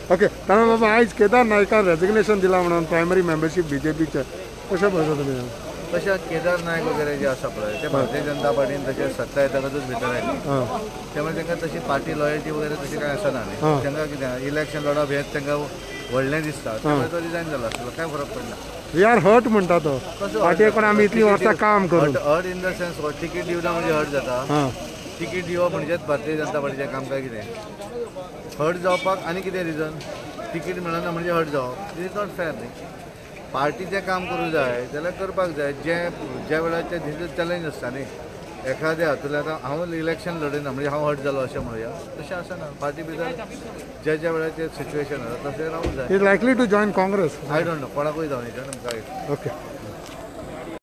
okay ताना बाबा आयज केदार नायकान रेजिग्नेशन दिला म्हणून प्रायमरी मेंबरशीप बीजेपीचे कशें पळयता तुमी तशें केदार नायक वगैरे जे आसा पळय ते भारतीय जनता पार्टीन तशें सत्ता येतकच भितर आयले त्यामुळे तांकां तशी पार्टी लॉयल्टी वगैरे तशी काय आसना न्ही तांकां कितें इलेक्शन लडप हें तांकां व्हडलें दिसता त्यामुळे तो रिजायन जाला आसलो काय फरक पडना वी आर हर्ट म्हणटा तो पार्टयेक आमी इतलीं वर्सां काम करून hurt in the sense ticket दिवना म्हणजे हर्ट जाता तिकीट दिवप म्हणजेच भारतीय जनता पार्टीचें काम काय कितें हर्ट जावपाक आनी कितें रिजन तिकीट मेळना म्हणजे हर्ट जावप इट इज नॉट फेर न्ही पार्टीचें काम करूं जाय जाल्यार करपाक जाय ज्या वेळाचेर दीस चॅलेंज आसता न्ही एखाद्या हातूंतल्यान आतां हांव इलेक्शन लडयना म्हणजे हांव हर्ट जालो अशें म्हणुया तशें आसना पार्टी भितर ज्या वेळाचेर सिच्युएशन आसा तशें रावूंक जाय is likely to join Congress I don't know कोणाकूय जावन ओके